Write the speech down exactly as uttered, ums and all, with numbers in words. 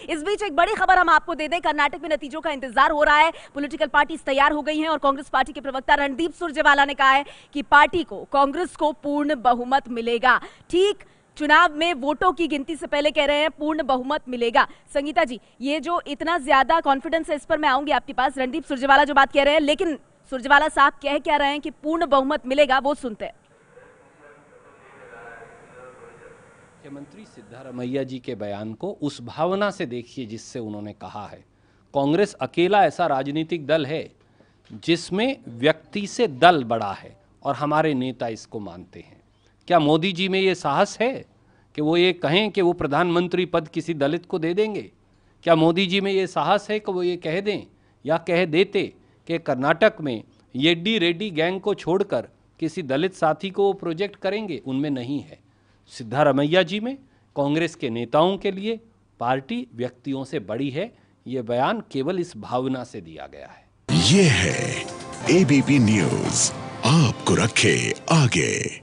इस बीच एक बड़ी खबर हम आपको दे दें, कर्नाटक में नतीजों का इंतजार हो रहा है। पॉलिटिकल पार्टीज तैयार हो गई हैं और कांग्रेस पार्टी के प्रवक्ता रणदीप सुरजेवाला ने कहा है कि पार्टी को, कांग्रेस को पूर्ण बहुमत मिलेगा। ठीक चुनाव में वोटों की गिनती से पहले कह रहे हैं पूर्ण बहुमत मिलेगा। संगीता जी, ये जो इतना ज्यादा कॉन्फिडेंस है, इस पर मैं आऊंगी आपके पास। रणदीप सुरजेवाला जो बात कह रहे हैं, लेकिन सुरजेवाला साहब कह क्या रहे हैं कि पूर्ण बहुमत मिलेगा, वो सुनते हैं। मुख्यमंत्री सिद्धारमैया जी के बयान को उस भावना से देखिए जिससे उन्होंने कहा है कांग्रेस अकेला ऐसा राजनीतिक दल है जिसमें व्यक्ति से दल बड़ा है और हमारे नेता इसको मानते हैं। क्या मोदी जी में ये साहस है कि वो ये कहें कि वो प्रधानमंत्री पद किसी दलित को दे देंगे? क्या मोदी जी में ये साहस है कि वो ये कह दें या कह देते कि कर्नाटक में येड्डी रेड्डी गैंग को छोड़कर किसी दलित साथी को वो प्रोजेक्ट करेंगे? उनमें नहीं है। सिद्धारमैया जी में कांग्रेस के नेताओं के लिए पार्टी व्यक्तियों से बड़ी है। ये बयान केवल इस भावना से दिया गया है। ये है एबीपी न्यूज़, आपको रखे आगे।